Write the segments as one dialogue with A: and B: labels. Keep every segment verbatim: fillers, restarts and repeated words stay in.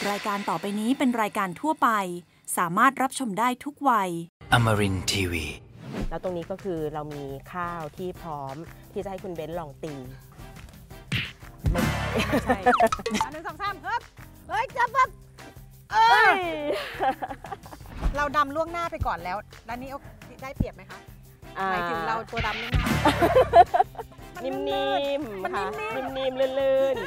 A: รายการต่อไปนี้เป็นรายการทั่วไปสามารถรับชมได้ทุกวัย
B: Amarin ที วี
C: แล้วตรงนี้ก็คือเรามีข้าวที่พร้อมที่จะให้คุณเบนซ์ลองตีไม่ใช่
D: อันหนึ่งสองสามครับเฮ้ยจับปั๊บเอ้ยเราดำล่วงหน้าไปก่อนแล้วแล้วนี่ได้เปรียบไหมคะหมายถึงเราตัวดำล่วงหน้า
C: นิ่มๆค่ะนิ่มๆลื่นๆ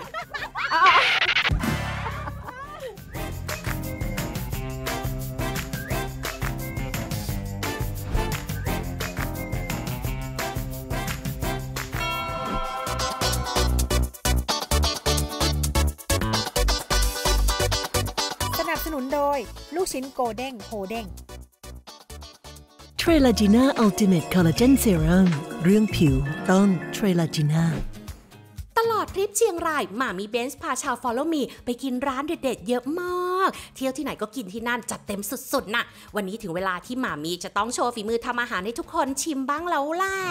D: สนับสนุนโดยลูกชิ้นโกเด้งโฮเด้ง
E: เทรลาจีน่าอัลติเมทคอลลาเจนเซรั่มเรื่องผิวต้องเทรลาจีน่า
F: ตลอดทริปเชียงรายหม่ามีเบนซ์พาชาว Follow Me ไปกินร้านเด็ดๆเยอะมากเที่ยวที่ไหนก็กินที่นั่นจัดเต็มสุดๆน่ะวันนี้ถึงเวลาที่หม่ามีจะต้องโชว์ฝีมือทำอาหารให้ทุกคนชิมบ้างแล้วแหละ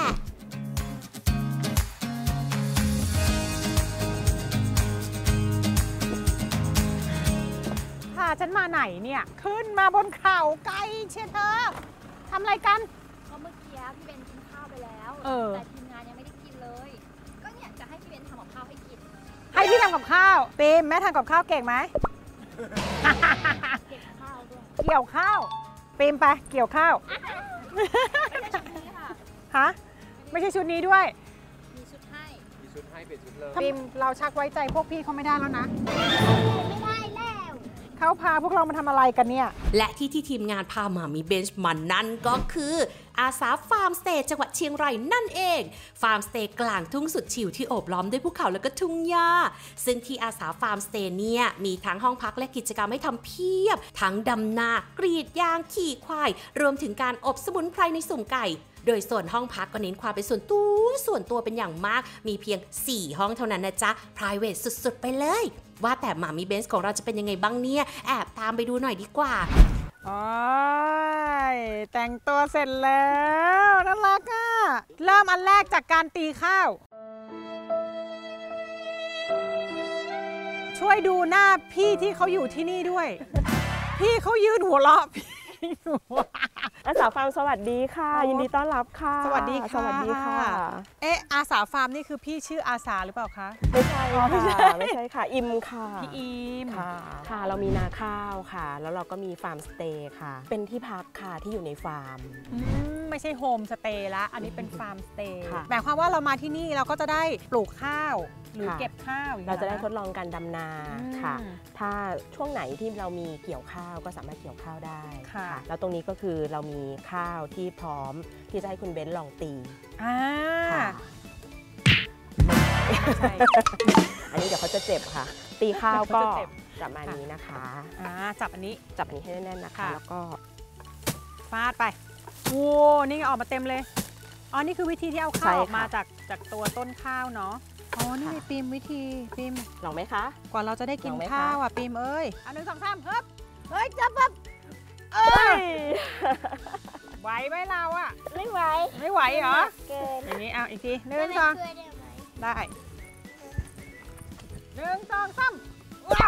D: พาฉันมาไหนเนี่ยขึ้นมาบนเขาไกลเชียเธอทำอะไรกัน
G: ก็เมื่อกี้พี่เบนกินข้าวไปแล้วแต่ทีมงานยังไม่ได้กินเลยก็เนี่ยจะให้พี่เบนทำกับข้าวให้กิน
D: ให้พี่ทำกับข้าวปีมแม่ทำกับข้าวเก่งไหม
G: เก็บข้าวด้วย
D: เกี่ยวข้าวปีมไปเกี่ยวข้าว
G: ไม่ใช่ชุดนี้ค่ะ
D: ฮะไม่ใช่ชุดนี้ด้วย
G: มีชุดให้
H: มีชุดให้เปลี่ยนชุดเลย
D: ปีมเราชักไว้ใจพวกพี่เขาไม่ได้แล้วนะ
G: ไม่ได้แล้ว
D: เขาพาพวกเรามาทำอะไรกันเนี่ย
F: และที่ที่ทีมงานพาหม่ามีเบนซ์มันนั่นก็คืออาสาฟาร์มสเตย์จังหวัดเชียงรายนั่นเองฟาร์มสเตย์กลางทุ่งสุดชิลที่โอบล้อมด้วยภูเขาและก็ทุ่งหญ้าซึ่งที่อาสาฟาร์มสเตย์เนี่ยมีทั้งห้องพักและกิจกรรมให้ทำเพียบทั้งดำนากรีดยางขี่ควายรวมถึงการอบสมุนไพรในสุ่มไก่โดยส่วนห้องพักก็เน้นความเป็นส่วนตัวส่วนตัวเป็นอย่างมากมีเพียงสี่ห้องเท่านั้นนะจ๊ะ private สุดๆไปเลยว่าแต่หม่ามีเบนซ์ของเราจะเป็นยังไงบ้างเนี่ยแอบตามไปดูหน่อยดีกว่า
D: โอ้ยแต่งตัวเสร็จแล้วน่ารักอ่ะเริ่มอันแรกจากการตีข้าวช่วยดูหน้าพี่ที่เขาอยู่ที่นี่ด้วยพี่เขายืนหัวเราะ
C: อาสาฟาร์มสวัสดีค่ะยินดีต้อนรับค่ะ
D: สวัสดีค่ะ
C: สวัสดีค่ะ
D: เอ๊ะอาสาฟาร์มนี่คือพี่ชื่ออาสาหรือเปล่าคะ
C: ไม่ใช่ค่ะไม่ใช่ค่ะอิมค่ะ
D: พี่อิม
C: ค่ะค่ะเรามีนาข้าวค่ะแล้วเราก็มีฟาร์มสเตย์ค่ะเป็นที่พักค่ะที่อยู่ในฟาร์ม
D: ไม่ใช่โฮมสเตย์ละอันนี้เป็นฟาร์มสเตย์หมายความว่าเรามาที่นี่เราก็จะได้ปลูกข้าวหรือเก็บข้าว
C: เราจะได้ทดลองการดำนาค่ะถ้าช่วงไหนที่เรามีเกี่ยวข้าวก็สามารถเกี่ยวข้าวได้ค่ะแล้วตรงนี้ก็คือเรามีข้าวที่พร้อมที่จะให้คุณเบนซ์ลองตี
D: อ่า
C: ใช่อันนี้เดี๋ยวเขาจะเจ็บค่ะตีข้าวก็จับมานี้นะคะ
D: อ่าจับอันนี้
C: จับอันนี้ให้แน่นๆนะคะแล้วก็
D: ฟาดไปโอ้นี่ออกมาเต็มเลยอ๋อนี่คือวิธีที่เอาข้าวออกมาจากจากตัวต้นข้าวเนาะอ๋อนี่ปีมวิธีปีม
C: ลองไหมคะ
D: กว่าเราจะได้กินข้าวอ่ะปีมเอ้ยอันหนึ่งสองสามครับเฮ้ยจับปั๊บเอ้ยไหวไหมเราอ่ะ
G: ไม่ไหว
D: ไม่ไหวเหรออย่างนี้เอาอีกทีหนึ่งสองได้หนึ่งสองสามว้า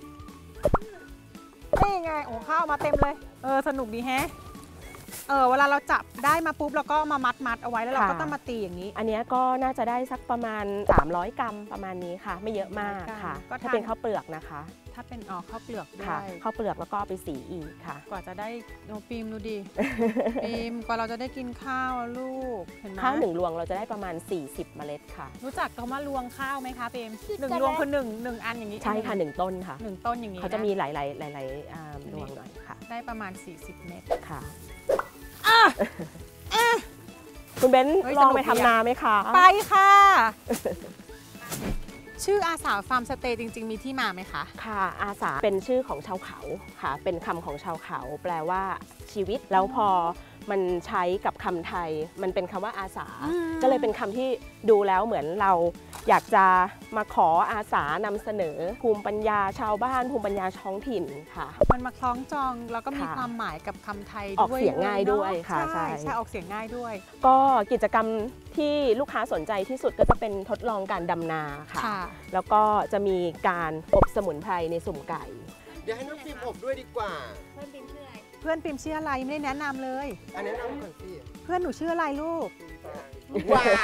D: นี่ไงโอ้ข้าวมาเต็มเลยเออสนุกดีแฮะเออเวลาเราจับได้มาปุ๊บเราก็มามัดมัดเอาไว้แล้วเราก็ต้องมาตีอย่างนี้
C: อันนี้ก็น่าจะได้สักประมาณสามร้อยกรัมประมาณนี้ค่ะไม่เยอะมากค่ะก็ถ้าเป็นข้าวเปลือกนะคะ
D: ถ้าเป็นอ๋อข้าวเปลือกด้วย
C: ข้าวเปลือกแล้วก็เอาไปสีอีกค่ะ
D: กว่าจะได้โอ้ปีมดูดิปีมกว่าเราจะได้กินข้าวลูกเห็นไหม
C: ข้าวหนึ่งรวงเราจะได้ประมาณสี่สิบเมล็ดค่ะ
D: รู้จักคำว่ารวงข้าวไหมคะปีมหนึ่งรวงคือหนึ่งหนึ่งอันอย่างนี้
C: ใช่ค่ะหนึ่งต้นค่ะ
D: หนึ่งต้นอย่างนี้
C: เขาจะมีหลายๆหลายๆรวงหน่อยค่ะ
D: ได้ประมาณสี่สิบเม็ด
C: ค่ะคุณเบนซ์ลองไปทำนาไหมคะ
D: ไปค่ะชื่ออาสาฟาร์มสเตย์จริงๆมีที่มาไหมคะ
C: ค่ะอาสาเป็นชื่อของชาวเขาค่ะเป็นคำของชาวเขาแปลว่าชีวิตแล้วพอมันใช้กับคำไทยมันเป็นคำว่าอาสาก็เลยเป็นคำที่ดูแล้วเหมือนเราอยากจะมาขออาสานำเสนอภูมิปัญญาชาวบ้านภูมิปัญญาท้องถิ่นค่ะ
D: มันมาคล้องจองแล้วก็มีความหมายกับคำไทย
C: ออกเสียงง่ายด้วยค่ะ
D: ใช่ใช่ออกเสียงง่ายด้วย
C: ก็กิจกรรมที่ลูกค้าสนใจที่สุดก็จะเป็นทดลองการดำนาค่ะแล้วก็จะมีการอบสมุนไพรในสุ่มไก่
B: เดี๋ยวให้น้องฟิล์มอบด้วยดีกว่า
G: เพื่อนปิมชื่ออะไร
D: เพื่อนปิมชื่ออะไรไม่ได้แนะนำเลย
B: อันนี้น้องก่อนสิ
D: เพื่อนหนูชื่ออะไรลูก
B: ว้าว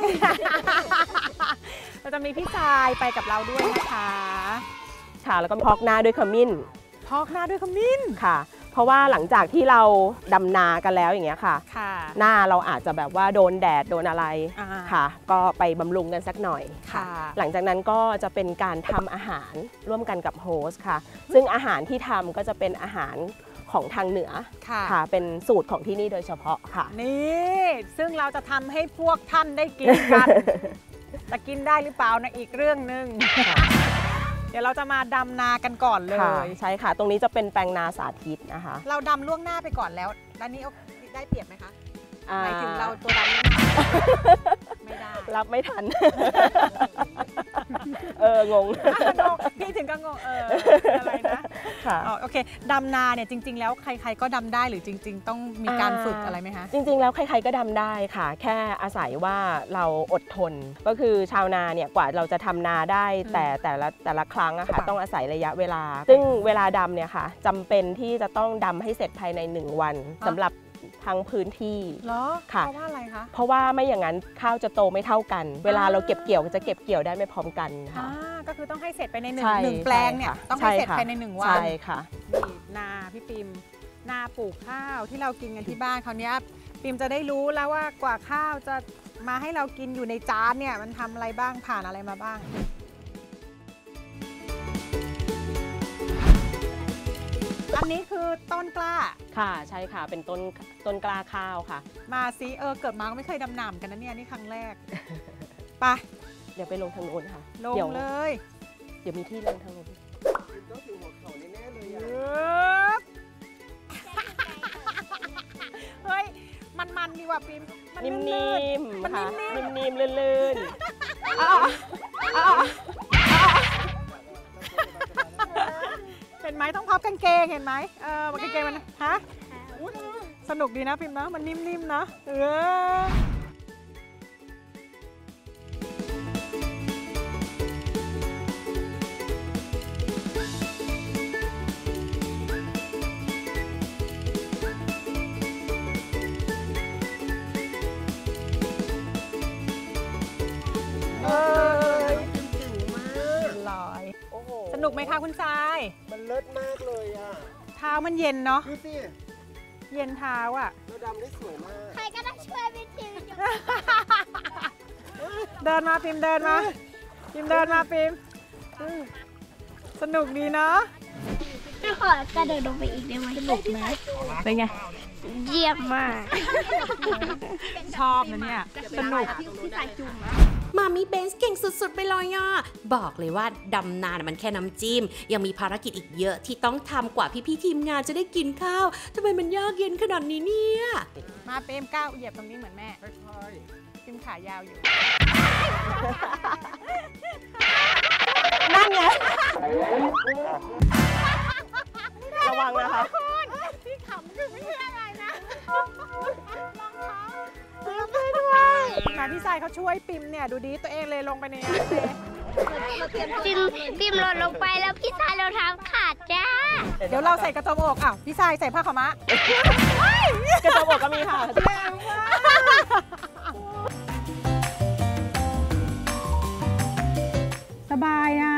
D: เราจะมีพี่ชายไปกับเราด้วยนะคะ
C: ค่ะแล้วก็พอกหน้าด้วยขมิ้น
D: พอกหน้าด้วยขมิ้น
C: ค่ะ เพราะว่าหลังจากที่เราดำนากันแล้วอย่างเงี้ยค่ะ
D: ค่ะ
C: หน้าเราอาจจะแบบว่าโดนแดดโดนอะไร
D: อ่า
C: ค่ะ ก็ไปบำรุงกันสักหน่อย
D: ค่ะ
C: หลังจากนั้นก็จะเป็นการทำอาหารร่วมกันกับโฮสต์ค่ะ ซึ่งอาหารที่ทำก็จะเป็นอาหารของทางเหนือ
D: ค่ะ
C: ค่ะ เป็นสูตรของที่นี่โดยเฉพาะค่ะ
D: นี่ซึ่งเราจะทำให้พวกท่านได้กินกัน จะกินได้หรือเปล่านะอีกเรื่องหนึ่ง เดี๋ยวเราจะมาดำนากันก่อนเล
C: ค่ะ
D: ย
C: ใช่ค่ะ ตรงนี้จะเป็นแปลงนาสาธิตนะคะ
D: เราดำล่วงหน้าไปก่อนแล้วด้านนี้ได้เปรียบไหมคะ
C: อ่
D: หมายถึงเราตัวดำไม่ได้
C: รับไม่ทัน เอองง
D: พี่ถึงก็งงเอออะไรนะ
C: ค่ะ
D: อ๋อโอเคดำนาเนี่ยจริง ๆ แล้วใคร ๆก็ดำได้หรือจริง ๆ ต้องมีการฝึกอะไรไหมคะ
C: จริงๆ แล้วใครๆ ก็ดำได้ค่ะ แค่อาศัยว่าเราอดทน ก็คือชาวนาเนี่ยกว่าเราจะทำนาได้แต่แต่ละแต่ละครั้งอะค่ะ
D: ค่ะ
C: ต้องอาศัยระยะเวลา ซึ่งเวลาดำเนี่ยค่ะจำเป็นที่จะต้องดำให้เสร็จภายในหนึ่งวันสำหรับทั้งพื้นที่
D: เหรอ
C: ค่ะ
D: เพราะว่าอะไรคะ
C: เพราะว่าไม่อย่างนั้นข้าวจะโตไม่เท่ากัน เวลาเราเก็บเกี่ยวจะเก็บเกี่ยวได้ไม่พร้อมกัน
D: อ่า
C: ค่ะ
D: ก็คือต้องให้เสร็จไปในหนึ่ง
C: ใช่
D: หนึ่งแปลงเนี่ย
C: ใช่ค่ะ
D: ต้องให้เสร็จ
C: ใช่ค่ะ
D: ภายในหนึ่งวัน
C: ใช่ค่ะ
D: นี่นาพี่ปิมนาปลูกข้าวที่เรากินกันที่บ้านคราวเนี้ยปิมจะได้รู้แล้วว่ากว่าข้าวจะมาให้เรากินอยู่ในจานเนี่ยมันทำอะไรบ้างผ่านอะไรมาบ้าง อันนี้คือต้นกล้า
C: ค่ะใช่ค่ะเป็นต้นต้นกล้าข้าวค่ะ
D: มาซิเออเกิดมาก็ไม่เคยดำน้ำกันนะเนี่ยนี่ครั้งแรก ไป
C: เดี๋ยวไปลงทางโน้นค่ะ
D: ลง
C: เดี๋ยว
D: เลย
C: เดี๋ยวมีที่ลงทางโน้น
B: ต้องถึงหัวเข่าแน่ๆเลย
D: เอ
B: อ่ะ
D: อเฮ้ยมันมันดีว่ะปิมมัน
C: นิ่
D: ลื่น
C: ม
D: มัน
C: ๆค่ะ
D: นิ่ม
C: นิ่มๆลื่น
D: ๆอ่ะอ่ะอ่ะเห็นไหมต้องพับกางเกงเห็นไหมเออกางเกงมันฮะสนุกดีนะพิมพ์นะมันนิ่มๆนะเออเอ้ย
B: เก่งมาก
D: ลอย
B: โอ้โห
D: สนุกไหมคะคุณทราย
B: มันเลิศมากเลยอ่ะ
D: เท้ามันเย็นเนาะ
B: ดูสิ
D: เย็นเท้าอ่ะ
B: เราดำได้สวยมาก
G: ใครก็ได้ช่วยพี่ปิม
D: เดินมาพิมพ์เดินมาพิมพ์เดินมาพิมพ์สนุกดีเนาะ
G: ขอกระโดดลงไปอีกได้ไหมสนุกไหมเป็นไง เยี่ยมมาก
D: ชอบนะเนี่ยสนุก
G: พี่สายจุ่ม
F: มามีเบนซ์เก่งสุดๆไปเลยอ่ะ บอกเลยว่าดำนาน่ะมันแค่น้ำจิ้ม ยังมีภารกิจอีกเยอะที่ต้องทำกว่าพี่ๆทีมงานจะได้กินข้าวทำไมมันยากเย็นขนาดนี้เนี่ย
D: มาเปรมก้าวเหยียบตรงนี้เหมือนแม่พิมพ์ขายาวอยู่
C: นั่นไงระวังนะคะ
D: ที่ขำคือไม่ใช่อะไรนะมาพี่สายเขาช่วยปิมเนี่ยดูดีตัวเองเลยลงไปในน้ำเลย
G: ปิมปิมหล่นลงไปแล้วพี่ชายเราเท้าขาดจ้า
D: เดี๋ยวเราใส่กระจมอกอ้าวพี่สายใส่ผ้าขาวม้าก
C: ระจกอกก็มีค่ะ
D: แรงมากสบายอ่ะ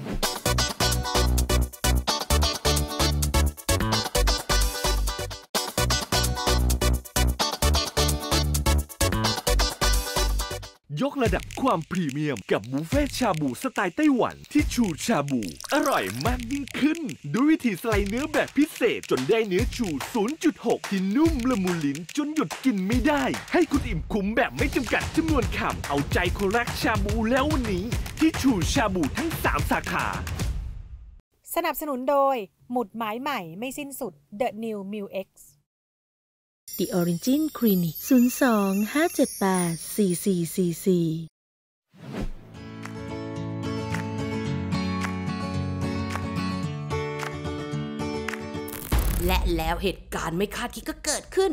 H: ยกระดับความพรีเมียมกับบุฟเฟ่ชาบูสไตล์ไต้หวันที่ชูชาบู อร่อยมากยิ่งขึ้น ด้วยวิธีสไลด์เนื้อแบบพิเศษจนได้เนื้อชู ศูนย์จุดหก ที่นุ่มละมุนลิ้นจนหยุดกินไม่ได้ ให้คุณอิ่มคุ้มแบบไม่จำกัดจำนวนคำเอาใจคนรักชาบูแล้ววันนี้ ที่ชูชาบูทั้งสามสาขา
D: สนับสนุนโดยหมุดหมายใหม่ไม่สิ้นสุด The New m i l X
E: The Origin Clinic ศูนย์ สอง ห้า เจ็ด แปด สี่ สี่ สี่ สี่
F: และแล้วเหตุการณ์ไม่คาดคิดก็เกิดขึ้น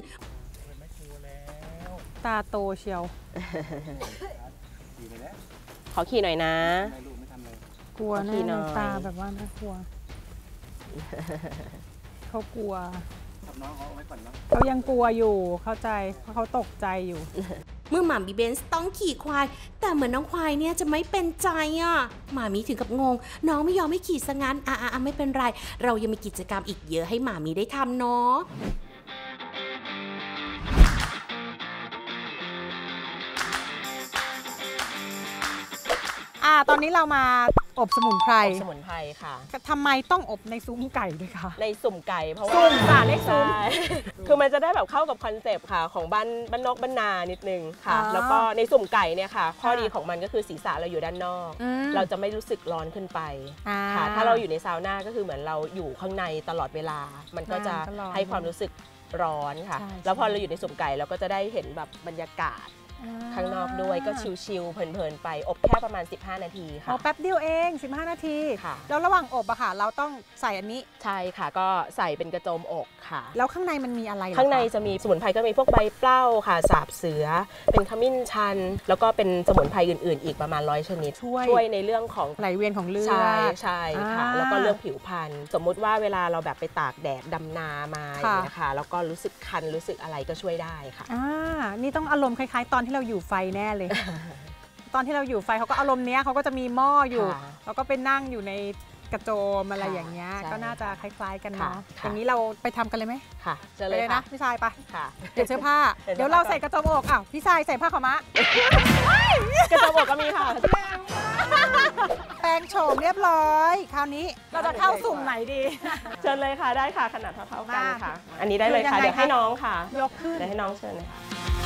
D: ตาโตเชียว
C: ขอขี่หน่อยนะ
D: กลัว
C: ขอขี่
D: แน่
C: หน่อย
D: ตาแบบว่าน่ากลัวเขากลัวน้องเขาไว้ก่อนเนาะเขายังกลัวอยู่เข้าใจเพราะเขาตกใจอยู่
F: เมื่อหมามีเบนซ์ต้องขี่ควายแต่เหมือนน้องควายเนี่ยจะไม่เป็นใจอ่ะหมามีถึงกับงงน้องไม่ยอมให้ขี่ซะงั้นอ่ะอ่ะไม่เป็นไรเรายังมีกิจกรรมอีกเยอะให้หมามีได้ทำเนาะ
D: อ่าตอนนี้เรามาอบสมุนไพร
C: อบสมุนไพรค่ะ
D: ทำไมต้องอบในซุ้มไก่ด้วยคะ
C: ในสุ่มไก่เพราะว่า
D: สุ่มค่ะเลขซุ้ม
C: คือมันจะได้แบบเข้ากับคอนเซปต์ค่ะของบ้านบ้านนอกบ้านนานิดนึงค่ะแล้วก็ในสุ่มไก่เนี่ยค่ะข้อดีของมันก็คือศีรษะเราอยู่ด้านนอกเราจะไม่รู้สึกร้อนขึ้นไปค่ะถ้าเราอยู่ในซาวน่าก็คือเหมือนเราอยู่ข้างในตลอดเวลามันก็จะให้ความรู้สึกร้อนค่ะแล้วพอเราอยู่ในสุ่มไก่เราก็จะได้เห็นแบบบรรยากาศข้างนอกด้วยก็ชิลๆเพลินๆไปอบแค่ประมาณสิบห้านาทีค่ะ
D: อ๋อแป๊บเดียวเองสิบห้านาทีค่ะแล้วระหว่างอบอะค่ะเราต้องใส่อันนี้
C: ใช่ค่ะก็ใส่เป็นกระโจมอกค่ะ
D: แล้วข้างในมันมีอะไร
C: ข้างในจะมีสมุนไพรก็มีพวกใบเปล้าค่ะสาบเสือเป็นขมิ้นชันแล้วก็เป็นสมุนไพรอื่นๆอีกประมาณร้อยชนิดช่วยช่วยในเรื่องของ
D: ไหลเวียนของเลือด
C: ใช่ใช่ค่ะแล้วก็เรื่องผิวพรรณสมมุติว่าเวลาเราแบบไปตากแดดดำนามาอย่างเงี้ยค่ะแล้วก็รู้สึกคันรู้สึกอะไรก็ช่วยได้ค่ะ
D: อ่านี่ต้องอารมณ์คล้ายๆตอนที่เราอยู่ไฟแน่เลย ตอนที่เราอยู่ไฟเขาก็อารมณ์เนี้ยเขาก็จะมีหม้ออยู่แล้วก็ไปนั่งอยู่ในกระโจมอะไรอย่างเงี้ยก็น่าจะคล้ายๆกันเนาะอย่างนี้เราไปทำกันเลยไหม
C: ค่ะ
D: จะเลยนะพี่ชายไปเปลี่ยนเสื้อผ้าเดี๋ยวเราใส่กระโจมอกอ้าวพี่ชายใส่ผ้าขาวม้าก
C: ระโจมอกก็มีค่ะ
D: แปรงโฉมเรียบร้อยคราวนี้เราจะเข้าสุ่มไหนดี
C: เชิญเลยค่ะได้ค่ะขนาดเท่าๆกันค่ะอันนี้ได้เลยค่ะเดี๋ยวให้น้องค่ะ
D: ยกขึ้น
C: เดี๋ยวให้น้องเชิญเลยค่ะ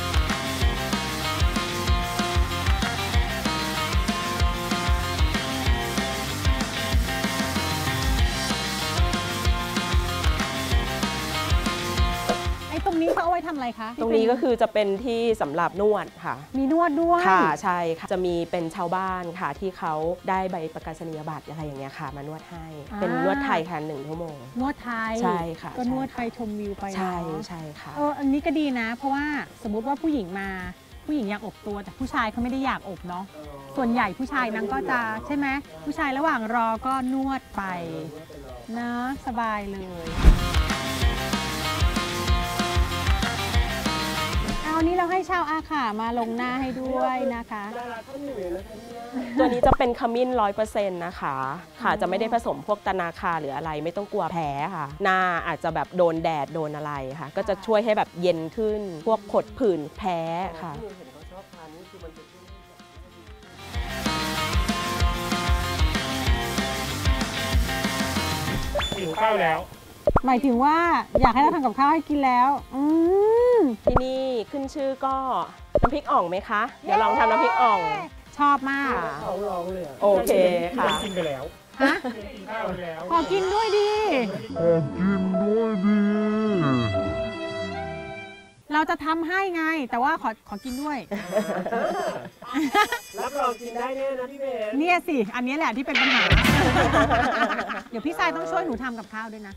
D: ตรงนี้เขาเอาไว้ทำอะไรคะ
C: ตรงนี้ก็คือจะเป็นที่สำหรับนวดค่ะ
D: มีนวดด้วย
C: ค่ะใช่ค่ะจะมีเป็นชาวบ้านค่ะที่เขาได้ใบประกาศนียบัตรอะไรอย่างเงี้ยค่ะมานวดให้เป็นนวดไทยค่ะหนึ่งชั่วโมง
D: นวดไทย
C: ใช่ค่ะ
D: ก็นวดไปชมวิวไป
C: ใช่ใช่ค่ะ
D: เอออันนี้ก็ดีนะเพราะว่าสมมุติว่าผู้หญิงมาผู้หญิงอยากอบตัวแต่ผู้ชายเขาไม่ได้อยากอบเนาะส่วนใหญ่ผู้ชายนั้นก็จะใช่ไหมผู้ชายระหว่างรอก็นวดไปนะสบายเลยเอานี้เราให้ชาวอาขามาลงหน้าให้ด้วยนะคะ
C: ตัวนี้จะเป็นขมิ้นร้อยเปอร์เซ็นต์นะคะค่ะจะไม่ได้ผสมพวกตะนาคาหรืออะไรไม่ต้องกลัวแพ้ค่ะหน้าอาจจะแบบโดนแดดโดนอะไรค่ะก็จะช่วยให้แบบเย็นขึ้นพวกผดผื่นแพ้ค่ะ
I: หิวข้าวแล้ว
D: หมายถึงว่าอยากให้เราทำกับข้าวให้กินแล้วอืม
C: ที่นี่ขึ้นชื่อก็น้ำพริกอ่องไหมคะเดี๋ยวลองทำน้ำพริกอ่อง
D: ชอบมาก
I: เขาลองเลย
C: โอเคค่ะ
I: กินไปแล้ว
D: ฮะขอกินด้วยดิ
I: ขอกินด้วยดิ
D: เราจะทำให้ไงแต่ว่าขอขอกินด้วย
B: รับรองกินได้แน่นะพี่เบน
D: เนี่ยสิอันนี้แหละที่เป็นปัญหาเดี๋ยวพี่ชายต้องช่วยหนูทำกับข้าวด้วยนะ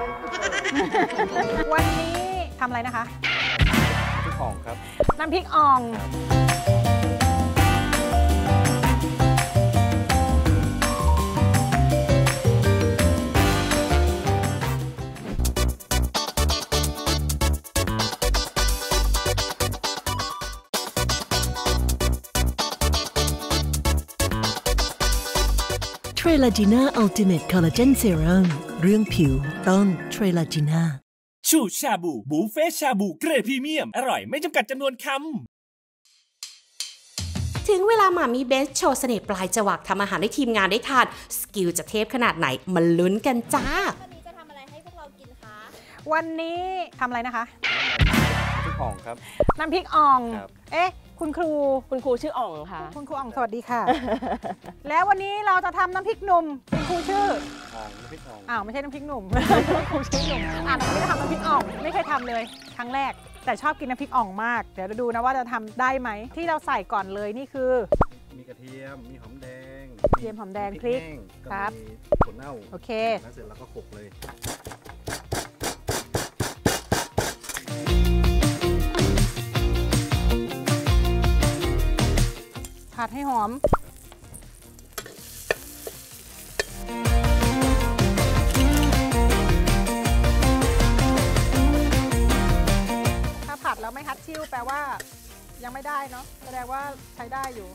D: วันนี้ทำอะไรนะคะ
I: น้ำพริกอ่องครับ
D: น้ำพริกอ่อง
E: เทรลาจีน่าอัลติเมทคอลลาเจนเซรั่มเรื่องผิวต้องเทรลาจีน่า
H: ชูชาบูบุฟเฟ่ชาบูเกรดพรีเมียมอร่อยไม่จำกัดจำนวนค
F: ำถึงเวลาหม่ามีเบนซ์โชว์เสน่ห์ปลายจวักทำอาหารให้ทีมงานได้ทานสกิลจะเทพขนาดไหนมาลุ้นกันจ้า
G: วันนี้จะทำอะไรให้พวกเรากินคะ
D: วันนี้ทำอะไรนะคะ
I: น้ำพริกอ่องครับ
D: น้ำพริกอ่องเอ๊ะคุณครู
C: คุณครูชื่ออ่องค่ะ
D: คุณครูอ่องสวัสดีค่ะแล้ววันนี้เราจะทำน้ำพริกหนุ่มคุณครูชื่อ
I: น้ำพริกอ่อง
D: อ้าวไม่ใช่น้ำพริกหนุ่มคุณครูชื่อหนุ่มอ่านไม่ได้ทำน้ำพริกอ่องไม่เคยทำเลยครั้งแรกแต่ชอบกินน้ำพริกอ่องมากเดี๋ยวดูนะว่าจะทำได้ไหมที่เราใส่ก่อนเลยนี่คือ
I: มีกระเทียมมีหอมแดง
D: กระเทียมหอมแดงพริก
I: ครับถั่วเน่า
D: โอเค
I: แล้วเสร็จแล้วก็โขลกเลย
D: ผัดให้หอมลว่ายังไม่ได้เนาะแสดงว่าใช้ได้อยู่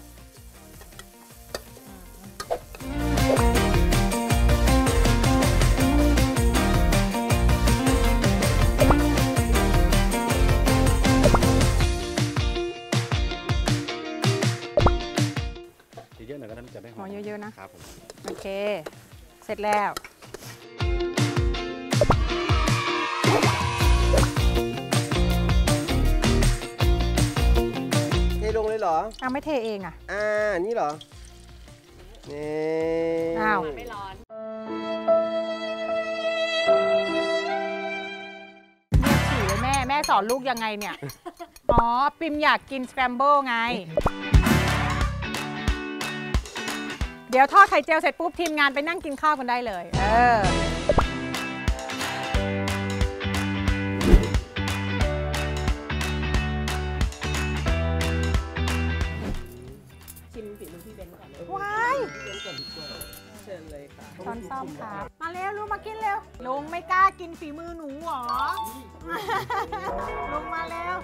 I: เยอะๆหน่อยก็ได้จะได้หอม
D: เยอะๆนะครับ
I: ผม
D: โอเคเสร็จแล้ว
B: เทลงเลยเหรอ
D: อ้าวไม่เทเองอ่ะ
B: อ่านี่เหรอนี่
D: อ้าว
C: ไม่ร้อน
D: ฉี่เลยแม่แม่สอนลูกยังไงเนี่ยอ๋อปิมอยากกินสแครมเบิลไงเดี๋ยวทอดไข่เจียวเสร็จปุ๊บทีมงานไปนั่งกินข้าวกันได้เลยเออ
C: ชิมฝีมือพี่เบนก่อนเลย
D: ว้าย
B: เชิญเลยค่ะ
D: ช้อนซ่อมครับมาเร็วลุงมากินเร็วลุงไม่กล้ากินฝีมือหนูหรอลุงมาเร็ว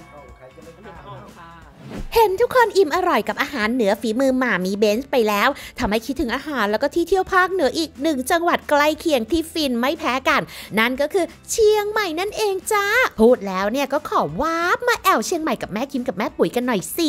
F: เห็นทุกคนอิ่มอร่อยกับอาหารเหนือฝีมือหม่ามีเบนซ์ไปแล้วทำให้คิดถึงอาหารแล้วก็ที่เที่ยวภาคเหนืออีกหนึ่งจังหวัดใกล้เคียงที่ฟินไม่แพ้กันนั่นก็คือเชียงใหม่นั่นเองจ้าพูดแล้วเนี่ยก็ขอวาร์ปมาแอวเชียงใหม่กับแม่คิมกับแม่ปุ๋ยกันหน่อยสิ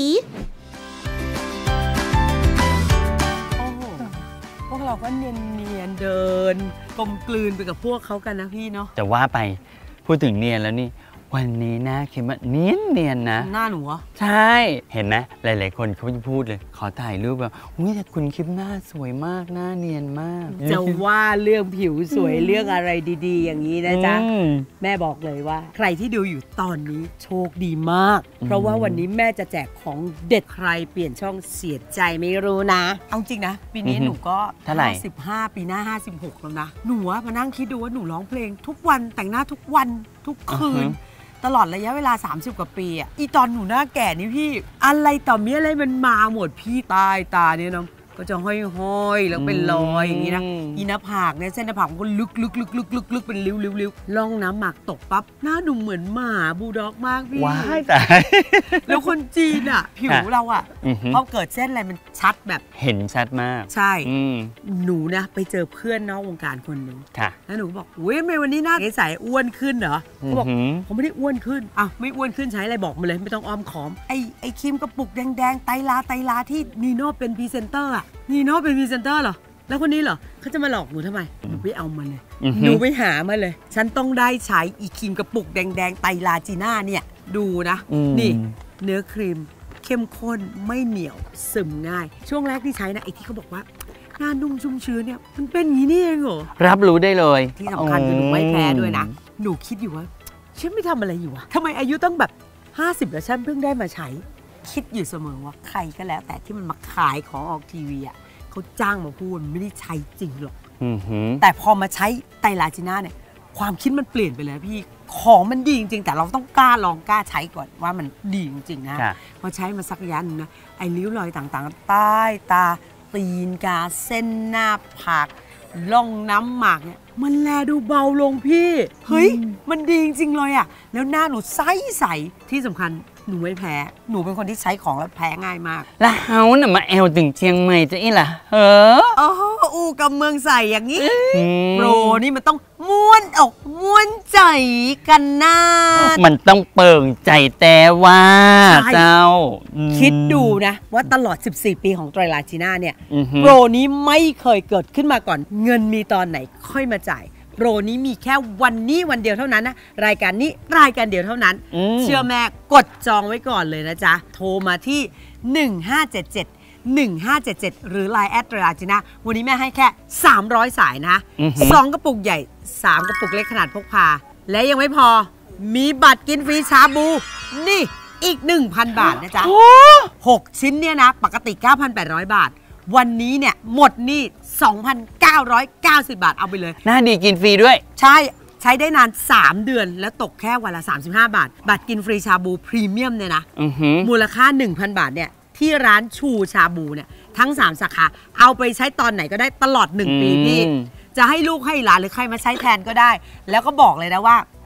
B: พวกเราก็เนียนๆเดินกลมกลืนไปกับพวกเขากันนะพี่เนาะ
J: แต่ว่าไปพูดถึงเนียนแล้วนี่วันนี้นะคิมว่าเนียนเนียนนะ
B: หน้าหนูเหรอ
J: ใช่เห็นไหมหลายๆคนเขาจะพูดเลยขอถ่ายรูปแบบอุ้ยแต่คุณคิมหน้าสวยมากหน้าเนียนมาก
B: จะว่าเรื่องผิวสวยเรื่องอะไรดีๆอย่างนี้นะจ๊ะแม่บอกเลยว่าใครที่ดูอยู่ตอนนี้โชคดีมากเพราะว่าวันนี้แม่จะแจกของเด็ดใครเปลี่ยนช่องเสียใจไม่รู้นะเอาจริงนะปีนี้หนูก็ห้าสิบห้าปีหน้าห้าสิบหกแล้วนะหนูมานั่งคิดดูว่าหนูร้องเพลงทุกวันแต่งหน้าทุกวันทุกคืนตลอดระยะเวลาสามสิบกว่าปีอ่ะอีตอนหนูหน้าแก่นี่พี่อะไรต่อมีอะไรมันมาหมดพี่ตายตาเนี่ยน้องก็จะห้อยๆแล้วเป็นรอยอย่างนี้นะอีหน้าผากเนี่ยเส้นหน้าผากมันก็ลึกลึกลึกลึกลึกลึกเป็นริ้วริ้วริ้วล่องน้ำหมากตกปั๊บหน้าดูเหมือนหมาบูลด็อกมากพี่
J: ว้ายแต่
B: แล้วคนจีนอ่ะผิวเราอ่ะพอเกิดเส้นอะไรมันชัดแบบ
J: เห็นชัดมาก
B: ใช่หนูนะไปเจอเพื่อนนอกวงการคนหนึ่งแล้วหนูบอกเว้ยทำไมวันนี้หน้าใสอ้วนขึ้นเหรอเขาบอกผมไม่ได้อ้วนขึ้นอ่ะไม่อ้วนขึ้นใช้อะไรบอกมาเลยไม่ต้องอ้อมค้อมไอไอครีมกระปุกแดงๆไตลาไตลาที่นีโน่เป็นพรีเซนเตอร์อ่ะนีโน่เป็นพรีเซนเตอร์เหรอแล้วคนนี้เหรอเขาจะมาหลอกหนูทำไมหนูไปเอามาเลยหนูไปหามาเลยฉันต้องได้ใช้อีครีมกระปุกแดงๆไตลาจีน่าเนี่ยดูนะนี่เนื้อครีมเข้มข้นไม่เหนียวซึมง่ายช่วงแรกที่ใช้นะไอ้ที่เขาบอกว่าหน้านุ่มชุ่มชื้นเนี่ยมันเป็นอย่างนี้นี่เองเหรอ
J: รับรู้ได้เลย
B: ที่สำคัญคือหนูไม่แพ้ด้วยนะหนูคิดอยู่ว่าฉันไม่ทำอะไรอยู่วะทำไมอายุต้องแบบห้าสิบแล้วฉันเพิ่งได้มาใช้คิดอยู่เสมอว่าใครก็แล้วแต่ที่มันมาขายของออกทีวีอ่ะเขาจ้างมาพูดไม่ได้ใช้จริงหรอกแต่พอมาใช้ไตรลาจีน่าเนี่ยความคิดมันเปลี่ยนไปเลยพี่ของมันดีจริงๆแต่เราต้องกล้าลองกล้าใช้ก่อนว่ามันดีจริงๆนะพอใช้มาสักระยะนึงนะไอ้ริ้วรอยต่างๆใต้ตาตีนกาเส้นหน้าผากล่องน้ำหมากเนี่ยมันแลดูเบาลงพี่เฮ้ยมันดีจริงๆเลยอ่ะแล้วหน้าหนูใสใสที่สำคัญหนูไม่แพ้หนูเป็นคนที่ใช้ของแล้วแพ้ง่ายมาก
J: แล้วเฮาน่ะมาแอลถึงเชียงใหม่จะอีล่ะเออ
B: อ๋ออูกับเมืองใส่อย่างนี้โปรนี่มันต้องม้วนอกม้วนใจกันหน้า
J: มันต้องเปิ่งใจแต่ว่าเจ้า
B: คิดดูนะว่าตลอดสิบสี่ปีของไตรลาจีน่าเนี่ยโปรนี้ไม่เคยเกิดขึ้นมาก่อนเงินมีตอนไหนค่อยมาจ่ายโปรนี้มีแค่วันนี้วันเดียวเท่านั้นนะรายการนี้รายการเดียวเท่านั้นเชื่อแม่กดจองไว้ก่อนเลยนะจ๊ะโทรมาที่หนึ่งห้าเจ็ดเจ็ด หนึ่งห้าเจ็ดเจ็ดหรือ ไลน์ แอดไตรลาจีน่าวันนี้แม่ให้แค่สามร้อยสายนะสองกระปุกใหญ่สามกระปุกเล็กขนาดพกพาและยังไม่พอมีบัตรกินฟรีชาบูนี่อีก หนึ่งพัน บาทนะจ๊ะหกชิ้นเนี่ยนะปกติ เก้าพันแปดร้อย บาทวันนี้เนี่ยหมดนี่ สองพันเก้าร้อยเก้าสิบ บาทเอาไปเลย
J: น่าดีกินฟรีด้วย
B: ใช่ใช้ได้นานสามเดือนแล้วตกแค่วันละสามสิบห้าบาทบัตรกินฟรีชาบูพรีเมียมเนี่ยนะมูลค่า หนึ่งพัน บาทเนี่ยที่ร้านชูชาบูเนี่ยทั้งสามสาขาเอาไปใช้ตอนไหนก็ได้ตลอดหนึ่งปีพี่จะให้ลูกให้หลานหรือใครมาใช้แทนก็ได้แล้วก็บอกเลยนะว่า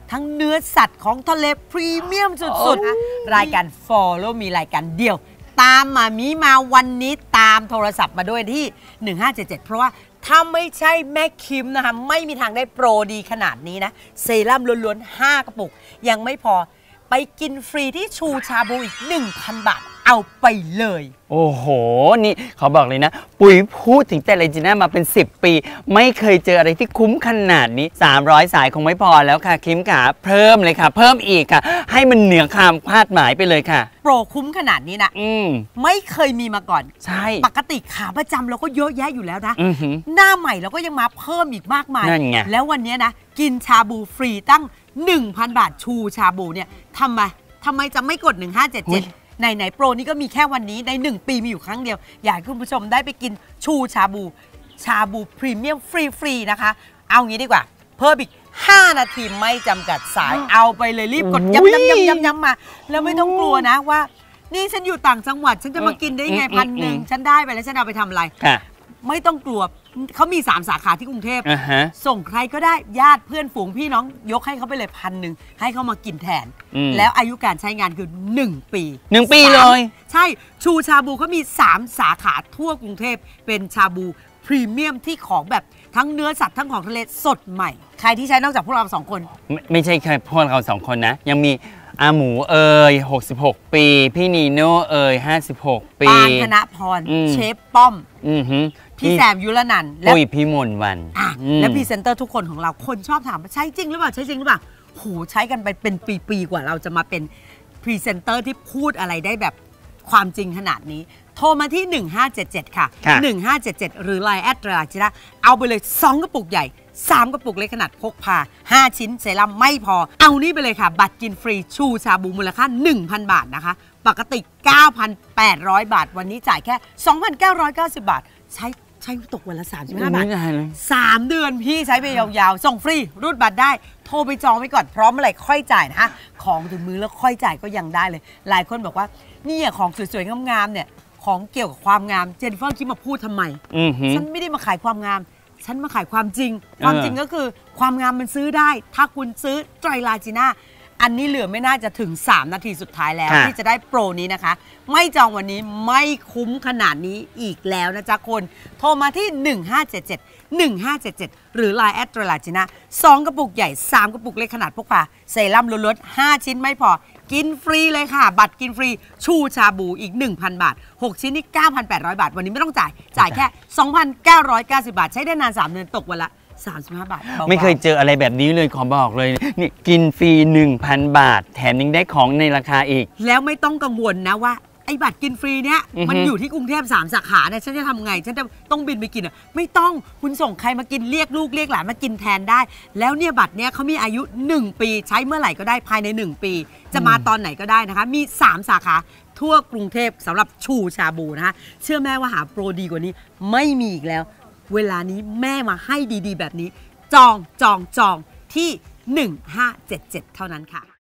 B: ทั้งเนื้อสัตว์ของทะเลพรีเมียมสุดๆนะรายการ Follow มีรายการเดียวตามมามีมาวันนี้ตามโทรศัพท์มาด้วยที่หนึ่งห้าเจ็ดเจ็ดเพราะว่าถ้าไม่ใช่แม่คิมนะคะไม่มีทางได้โปรดีขนาดนี้นะเซรั่มล้วนๆห้ากระปุกยังไม่พอไปกินฟรีที่ชูชาบูอีก หนึ่งพัน บาทเอาไปเลย
J: โอ้โหนี่เขาบอกเลยนะปุ๋ยพูดถึงเทเลจีน่ามาเป็นสิบปีไม่เคยเจออะไรที่คุ้มขนาดนี้สามร้อยสายคงไม่พอแล้วค่ะคิมขาเพิ่มเลยค่ะเพิ่มอีกค่ะให้มันเหนือความคาดหมายไปเลยค่ะ
B: โปรคุ้มขนาดนี้นะ
J: อืม
B: ไม่เคยมีมาก่อน
J: ใช่
B: ปกติขาประจำเราก็เยอะแยะอยู่แล้วนะ
J: อือหือ
B: หน้าใหม่เราก็ยังมาเพิ่มอีกมากมาย
J: นั่นไง
B: แล้ววันนี้นะกินชาบูฟรีตั้ง หนึ่งพัน บาทชูชาบูเนี่ยทำไมทำไมจะไม่กดหนึ่งห้าเจ็ดเจ็ดไหนไหนโปรนี้ก็มีแค่วันนี้ในหนึ่งปีมีอยู่ครั้งเดียวอยากให้คุณผู้ชมได้ไปกินชูชาบูชาบูพรีเมียมฟรีๆนะคะเอางี้ดีกว่าเพิ่มอีกห้านาทีไม่จำกัดสายเอาไปเลยรีบกดย้ำย้ำย้ำย้ำย้ำมาแล้วไม่ต้องกลัวนะว่านี่ฉันอยู่ต่างจังหวัดฉันจะมากินได้ไงพันหนึ่งฉันได้ไปแล้วฉันเอาไปทำอะไรไม่ต้องกลัวเขามีสามสาขาที่กรุงเทพ
J: uh-huh.
B: ส่งใครก็ได้ญาติเพื่อนฝูงพี่น้องยกให้เขาไปเลยพันหนึ่งให้เขามากินแทนแล้วอายุการใช้งานคือหนึ่งปี
J: หนึ่งปีเลย
B: ใช่ชูชาบูเขามีสามสาขาทั่วกรุงเทพเป็นชาบูพรีเมียมที่ของแบบทั้งเนื้อสัตว์ทั้งของทะเลสดใหม่ใครที่ใช้นอกจากพวกเราสองคน
J: ไม่ไม่ใช่แค่พวกเราสองคนนะยังมีอาหมูเอ่ยหกสิบหกปีพี่นีโน่เอ่ยห้าสิบหกปี
B: ปานธนพรเชฟป้อมพี่แซมยุรนันท์
J: และพี่มนวัน
B: และพรีเซนเตอร์ทุกคนของเราคนชอบถามว่าใช้จริงหรือเปล่าใช้จริงหรือเปล่าโหใช้กันไปเป็นปีๆกว่าเราจะมาเป็นพรีเซนเตอร์ที่พูดอะไรได้แบบความจริงขนาดนี้โทรมาที่หนึ่งห้าเจ็ดเจ็ดค่ะหนึ่งห้าเจ็ดเจ็ดหรือ ไลน์ แอด ราจิระเอาไปเลยสองกระปุกใหญ่สามกระปุกเล็กขนาดพกพาห้าชิ้นเซรั่มไม่พอเอานี่ไปเลยค่ะบัตรกินฟรีชูชาบูมูลค่า หนึ่งพัน บาทนะคะปกติ เก้าพันแปดร้อย บาทวันนี้จ่ายแค่ สองพันเก้าร้อยเก้าสิบ บาทใช้ใช้ตกวันละสามสิบห้าบาทสามเดือนพี่ใช้ไปยาวๆส่งฟรีรูดบัตรได้โทรไปจองไว้ก่อนพร้อมเมื่อไหร่ค่อยจ่ายนะคะของถึงมือแล้วค่อยจ่ายก็ยังได้เลยหลายคนบอกว่านี่ของสวยๆงามๆเนี่ยของเกี่ยวกับความงามเจนนิเฟอร์คิดมาพูดทำไมฉันไม่ได้มาขายความงามฉันมาขายความจริงความจริงก็คือความงามมันซื้อได้ถ้าคุณซื้อไตรลาจีน่าอันนี้เหลือไม่น่าจะถึงสามนาทีสุดท้ายแล้วที่จะได้โปรนี้นะคะไม่จองวันนี้ไม่คุ้มขนาดนี้อีกแล้วนะจ๊ะคนโทรมาที่หนึ่งห้าเจ็ดเจ็ด หนึ่งห้าเจ็ดเจ็ดหรือ ไลน์ แอด ไตรลาจีน่าสองกระปุกใหญ่สามกระปุกเล็กขนาดพกพาเซรั่มล้วนๆห้าชิ้นไม่พอกินฟรีเลยค่ะบัตรกินฟรีชูชาบูอีก หนึ่งพัน บาทหกชิ้นนี่ เก้าพันแปดร้อย บาทวันนี้ไม่ต้องจ่ายจ่ายแค่ สองพันเก้าร้อยเก้าสิบ บาทใช้ได้นานสามเดือนตกวันละสามสิบห้า บาท
J: ไม่เคยเจออะไรแบบนี้เลยขอบอกเลยนี่กินฟรี หนึ่งพัน บาทแถมยังได้ของในราคาอีก
B: แล้วไม่ต้องกังวลนะว่าไอ้บัตรกินฟรีเนี้ยมันอยู่ที่กรุงเทพสามสาขาเนี่ยฉันจะทำไงฉันจะต้องบินไปกินอ่ะไม่ต้องคุณส่งใครมากินเรียกลูกเรียกหลานมากินแทนได้แล้วเนี่ยบัตรเนี้ยเขามีอายุหนึ่งปีใช้เมื่อไหร่ก็ได้ภายในหนึ่งปีจะมาตอนไหนก็ได้นะคะมีสามสาขาทั่วกรุงเทพสำหรับชูชาบูนะคะเชื่อแม่ว่าหาโปรดีกว่านี้ไม่มีอีกแล้วเวลานี้แม่มาให้ดีๆแบบนี้จองจองจองที่หนึ่งห้าเจ็ดเจ็ดเท่านั้นค่ะ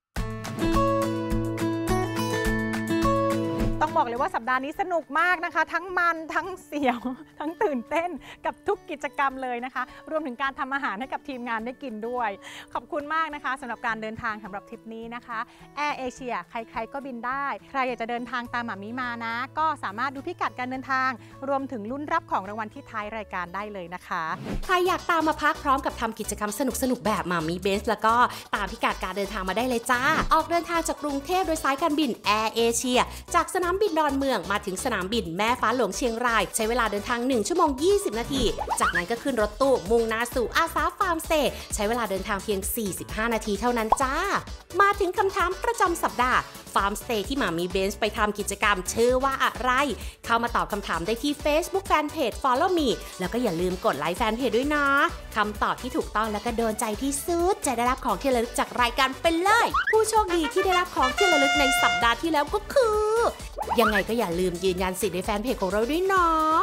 D: ต้องบอกเลยว่าสัปดาห์นี้สนุกมากนะคะทั้งมันทั้งเสียวทั้งตื่นเต้นกับทุกกิจกรรมเลยนะคะรวมถึงการทำอาหารให้กับทีมงานได้กินด้วยขอบคุณมากนะคะสำหรับการเดินทางสำหรับทริปนี้นะคะแอร์เอเชียใครๆก็บินได้ใครอยากจะเดินทางตามหมามิมานะก็สามารถดูพิกัดการเดินทางรวมถึงลุ้นรับของรางวัลที่ท้ายรายการได้เลยนะคะ
F: ใครอยากตามมาพักพร้อมกับทำกิจกรรมสนุกๆแบบหมามิเบนซ์แล้วก็ตามพิกัดการเดินทางมาได้เลยจ้าออกเดินทางจากกรุงเทพโดยสายการบินแอร์เอเชียจากสนามบินดอนเมืองมาถึงสนามบินแม่ฟ้าหลวงเชียงรายใช้เวลาเดินทางหนึ่งชั่วโมงยี่สิบนาทีจากนั้นก็ขึ้นรถตู้มุ่งหน้าสู่อาสาฟาร์มสเตย์ใช้เวลาเดินทางเพียงสี่สิบห้านาทีเท่านั้นจ้ามาถึงคำถามประจำสัปดาห์ฟาร์มสเตย์ที่หมามีเบนซ์ไปทำกิจกรรมชื่อว่าอะไรเข้ามาตอบคำถามได้ที่ Facebook Fanpage Follow Me แล้วก็อย่าลืมกดไลค์แฟนเพจด้วยนะคำตอบที่ถูกต้องแล้วก็โดนใจที่สุดจะได้รับของที่ระลึกจากรายการไปเลยผู้โชคดีที่ได้รับของที่ระลึกในสัปดาห์ที่แล้วก็คือยังไงก็อย่าลืมยืนยันสิทธิ์ในแฟนเพจของเราด้วยเนาะ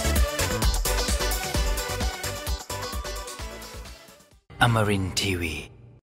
K: Amarin ที วี